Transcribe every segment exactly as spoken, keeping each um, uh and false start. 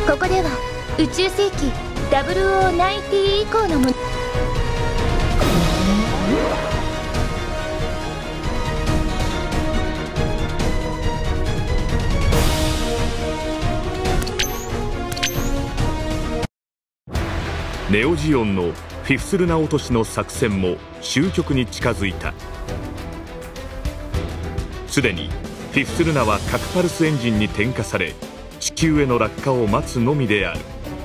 ここでは宇宙世紀ダブルオーナインティー以降のもの。 ネオジオンのフィフスルナ落としの作戦も終局に近づいた。すでにフィフスルナは核パルスエンジンに点火され、地球への落下を待つのみである。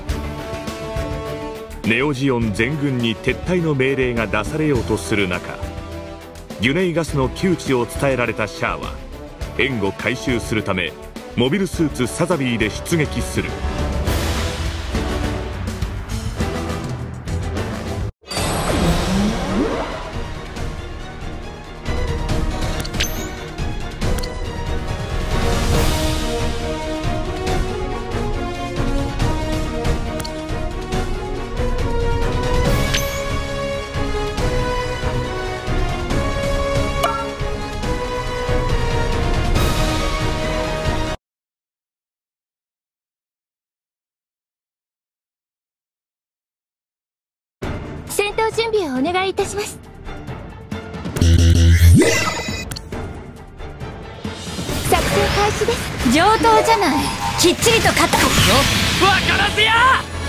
ネオジオン全軍に撤退の命令が出されようとする中、ギュネイガスの窮地を伝えられたシャアは援護回収するためモビルスーツサザビーで出撃する。 戦闘準備をお願いいたします。作戦開始です。 上等じゃない。きっちりと勝った。 分からずや。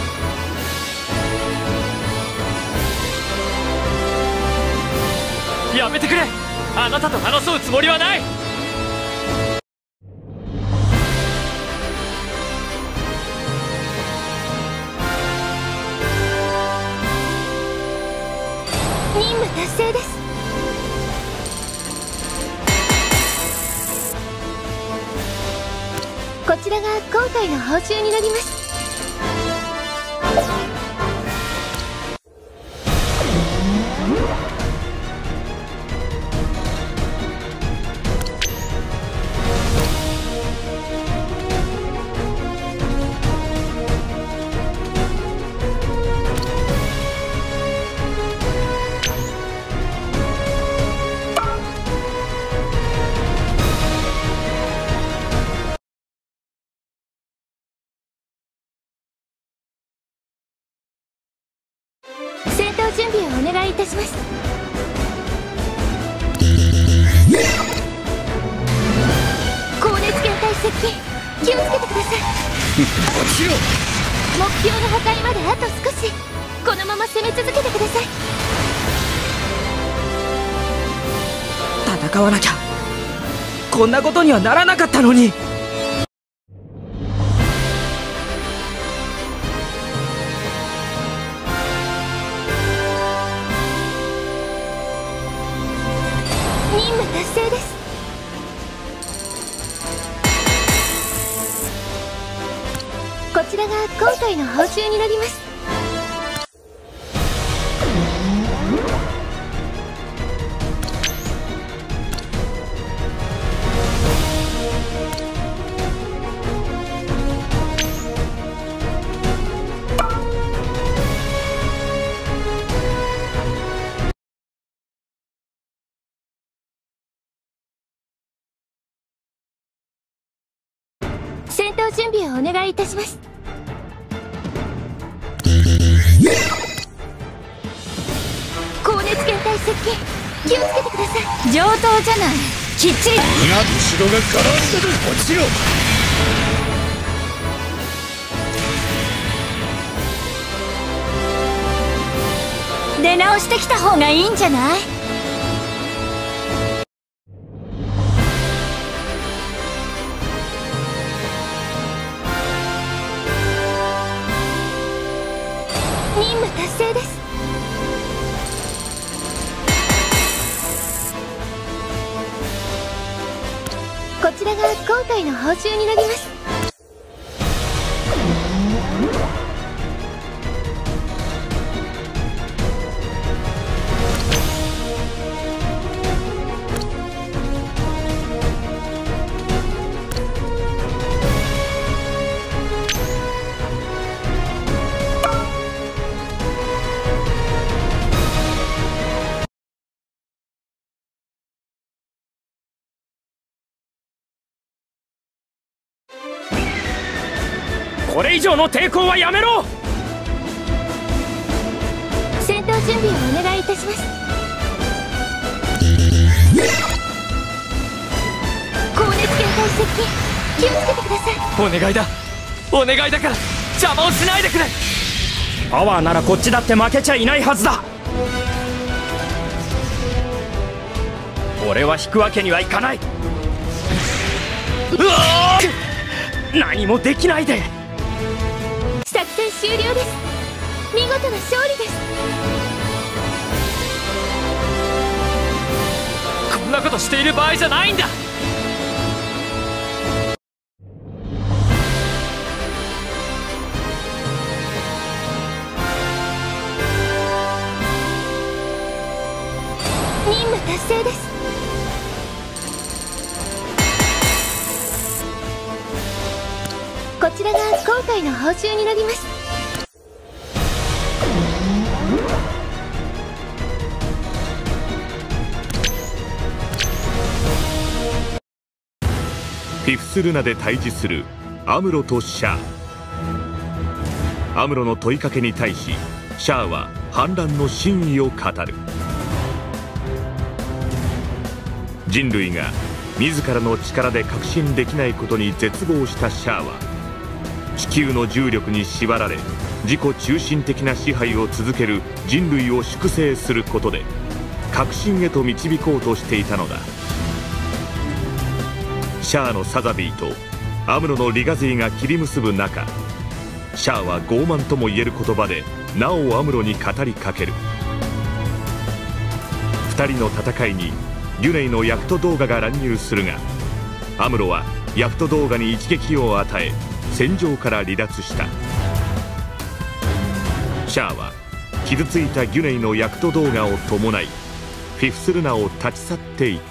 やめてくれ。あなたと争うつもりはない。 任務達成です。こちらが今回の報酬になります。戦闘準備をお願いいたします。高熱源体接近、気をつけてください。 落ちろ。 目標の破壊まであと少し。このまま攻め続けてください。 戦わなきゃ。こんなことにはならなかったのに。 任務達成です。こちらが今回の報酬になります。戦闘準備をお願いいたします。高熱源体接近、気をつけてください。 上等じゃない。きっちり。 が後ろが絡んでる。落ちろ。 出直してきた方がいいんじゃない？ 任務達成です。こちらが今回の報酬になります。 これ以上の抵抗はやめろ。 戦闘準備をお願いいたします。高熱形態接近、気をつけてください。 お願いだ、お願いだから邪魔をしないでくれ。パワーならこっちだって負けちゃいないはずだ。俺は引くわけにはいかない。うわー、何もできないで。 作戦終了です。見事な勝利です。 こんなことしている場合じゃないんだ。 任務達成です。こちらが今回の報酬になります。 フィフスルナで対峙するアムロとシャア。アムロの問いかけに対しシャアは反乱の真意を語る。人類が自らの力で確信できないことに絶望したシャアは地球の重力に縛られ自己中心的な支配を続ける人類を粛清することで確信へと導こうとしていたのだ。シャアのサザビーとアムロのリガゼイが切り結ぶ中、シャアは傲慢ともいえる言葉でなおアムロに語りかける。二人の戦いにギュネイのヤクト動画が乱入するが、アムロはヤクト動画に一撃を与え戦場から離脱した。シャアは傷ついたギュネイのヤクト動画を伴いフィフスルナを立ち去っていった。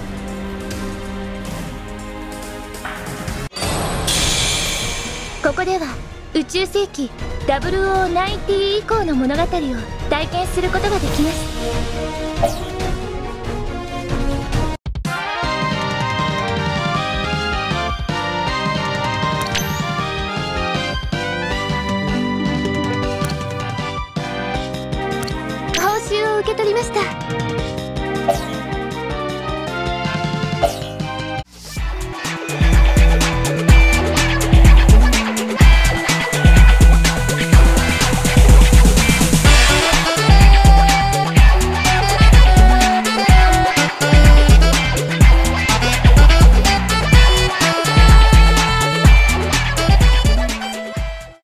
ここでは宇宙世紀ダブルオーナインティー以降の物語を体験することができます。